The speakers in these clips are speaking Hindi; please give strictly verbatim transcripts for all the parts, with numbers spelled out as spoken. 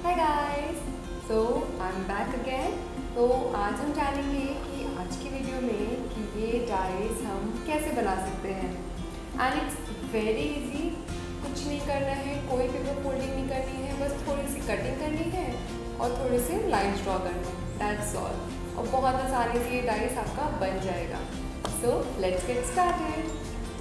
Hi guys, so I am back again. तो आज हम जानेंगे कि आज की वीडियो में कि ये डाइस हम कैसे बना सकते हैं। एंड इट्स वेरी इजी, कुछ नहीं करना है, कोई पेपर फोल्डिंग नहीं करनी है, बस थोड़ी सी कटिंग करनी है और थोड़े से लाइन्स ड्रॉ करने, दैट्स ऑल। और बहुत आसानी से ये डाइस आपका बन जाएगा। So let's get started.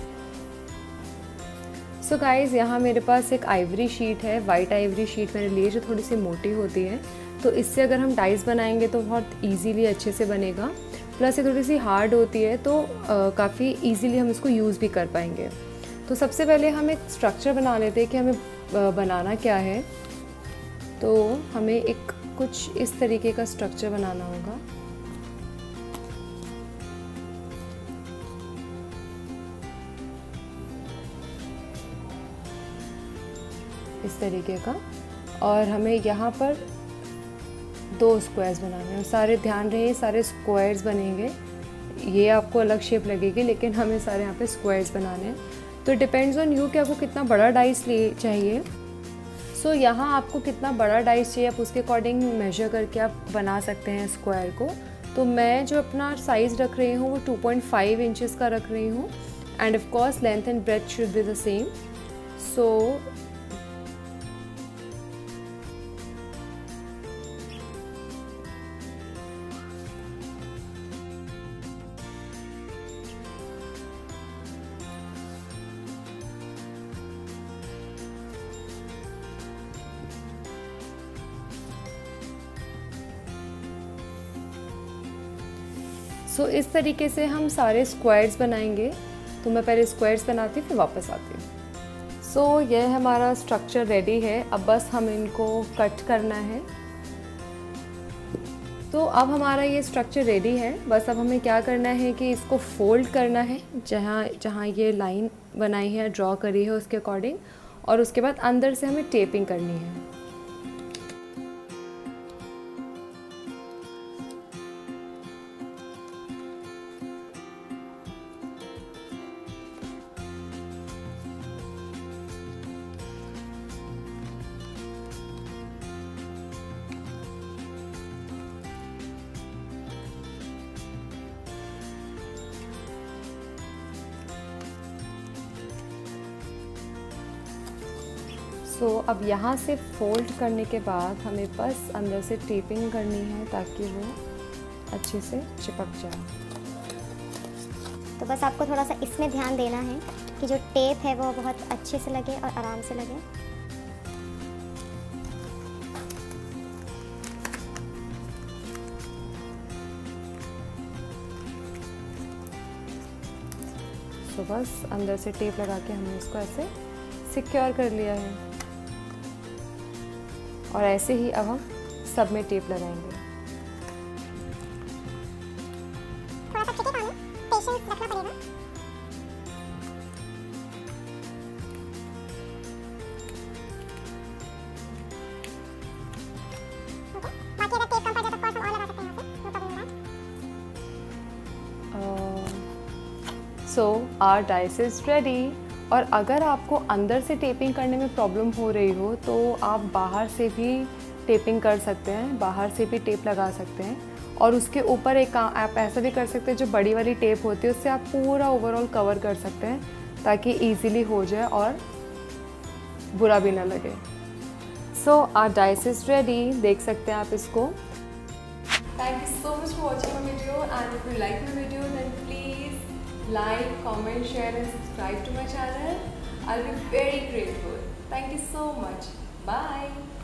So guys, यहाँ मेरे पास एक आइवरी शीट है, वाइट आइवरी शीट मैंने ली है जो थोड़ी सी मोटी होती है। तो इससे अगर हम डाइस बनाएंगे तो बहुत इजीली अच्छे से बनेगा। प्लस ये थोड़ी सी हार्ड होती है तो काफ़ी इजीली हम इसको यूज़ भी कर पाएंगे। तो सबसे पहले हम एक स्ट्रक्चर बना लेते हैं कि हमें आ, बनाना क्या है। तो हमें एक कुछ इस तरीके का स्ट्रक्चर बनाना होगा। इस तरीके का, और हमें यहाँ पर दो स्क्वायर्स बनाने हैं। सारे ध्यान रहे सारे स्क्वायर्स बनेंगे, ये आपको अलग शेप लगेगी लेकिन हमें सारे यहाँ पे स्क्वायर्स बनाने हैं। तो डिपेंड्स ऑन यू कि आपको कितना बड़ा डाइस ले चाहिए। सो so, यहाँ आपको कितना बड़ा डाइस चाहिए आप उसके अकॉर्डिंग मेजर करके आप बना सकते हैं स्क्वायर को। तो मैं जो अपना साइज़ रख रही हूँ वो टू पॉइंट फाइव इंचेस का रख रही हूँ। And of course length and breadth should be the same. So so so, इस तरीके से हम सारे स्क्वायर्स बनाएंगे। तो मैं पहले स्क्वायर्स बनाती फिर वापस आती हूँ। सो so, यह हमारा स्ट्रक्चर रेडी है, अब बस हम इनको कट करना है। तो अब हमारा ये स्ट्रक्चर रेडी है, बस अब हमें क्या करना है कि इसको फोल्ड करना है जहाँ जहाँ ये लाइन बनाई है, ड्रॉ करी है उसके अकॉर्डिंग, और उसके बाद अंदर से हमें टेपिंग करनी है। सो so, अब यहाँ से फोल्ड करने के बाद हमें बस अंदर से टेपिंग करनी है ताकि वो अच्छे से चिपक जाए। तो बस आपको थोड़ा सा इसमें ध्यान देना है कि जो टेप है वो बहुत अच्छे से लगे और आराम से लगे। तो बस अंदर से टेप लगा के हमने इसको ऐसे सिक्योर कर लिया है। और ऐसे ही अब हम सब में टेप लगाएंगे। थोड़ा सा ट्रिकी काम है, पेशेंस रखना पड़ेगा। ओके, बाकी अगर टेप कम पड़ जाए तो हम और लगा सकते हैं यहाँ से, no problem that. So our dice is ready. और अगर आपको अंदर से टेपिंग करने में प्रॉब्लम हो रही हो तो आप बाहर से भी टेपिंग कर सकते हैं, बाहर से भी टेप लगा सकते हैं। और उसके ऊपर एक आप ऐसा भी कर सकते हैं, जो बड़ी वाली टेप होती है उससे आप पूरा ओवरऑल कवर कर सकते हैं ताकि इजीली हो जाए और बुरा भी ना लगे। So our dice is ready, देख सकते हैं आप इसको। Thank you so much for watching my video, and if you like my video then please like, comment, share and subscribe to my channel. I'll be very grateful. Thank you so much. Bye.